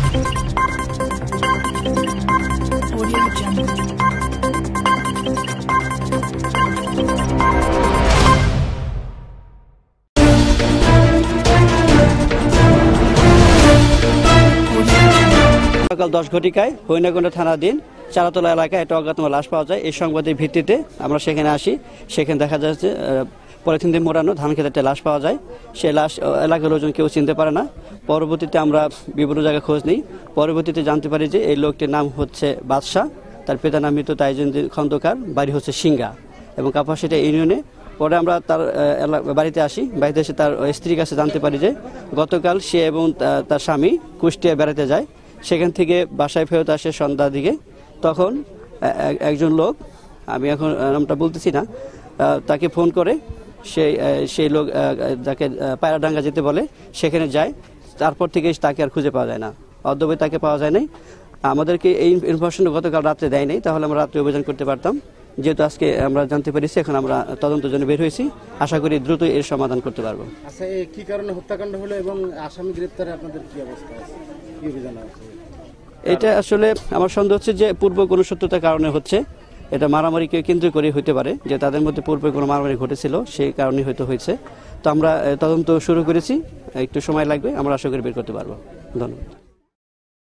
সকাল 10 ঘটিকায় হরিণাকুণ্ডা থানাধীন চারাতলা এলাকায় একটা অজ্ঞাতনামা লাশ পাওয়া যায়। এই সংবাদের ভিত্তিতে আমরা সেখানে আসি। সেখানে দেখা যাচ্ছে পলিথিন দিয়ে মোড়ানো ধান খেতে একটা লাশ পাওয়া যায়। সেই লাশ এলাকার লোকজন কেউ চিনতে পারে না। পরবর্তীতে আমরা বিভিন্ন জায়গায় খোঁজ নিই। পরবর্তীতে জানতে পারি যে এই লোকটির নাম হচ্ছে বাদশাহ, তার পিতার নাম মৃত তাইজুদ্দিন খন্দকার, বাড়ি হচ্ছে সিঙ্গা এবং কাপাসিয়া ইউনিয়নে। পরে আমরা তার বাড়িতে আসি। বাড়িতে এসে তার স্ত্রীর কাছে জানতে পারি যে গতকাল সে এবং তার স্বামী কুষ্টিয়া বেড়াতে যায়। সেখান থেকে বাসায় ফেরত আসে সন্ধ্যার দিকে। তখন একজন লোক, আমি এখন নামটা বলতেছি না, তাকে ফোন করে সেই লোক যাকে পায়রাডাঙ্গা যেতে বলে সেখানে যায়। তারপর থেকে তাকে আর খুঁজে পাওয়া যায় না, অদ্যবধি তাকে পাওয়া যায় নাই। আমাদেরকে এই ইনফরমেশন গতকাল রাত্রে দেয় নাই, তাহলে আমরা রাত্রে অভিযান করতে পারতাম। যেহেতু আজকে আমরা জানতে পেরেছি, এখন আমরা তদন্তের জন্য বের হয়েছি। আশা করি দ্রুত এর সমাধান করতে পারবো। আচ্ছা, কি কারণে হত্যাকাণ্ড হলো এবং আসামি গ্রেপ্তারে আপনাদের কি অবস্থা আছে, কি অভিযান আছে? এটা আসলে আমার সন্দেহ হচ্ছে যে পূর্ব কোনো সত্যতার কারণে হচ্ছে। এটা মারামারিকে কেন্দ্র করে হইতে পারে, যে তাদের মধ্যে পূর্বে কোনো মারামারি ঘটেছিল, সেই কারণে হয়তো হয়েছে। তো আমরা তদন্ত শুরু করেছি, একটু সময় লাগবে, আমরা আশা করি বের করতে পারবো। ধন্যবাদ।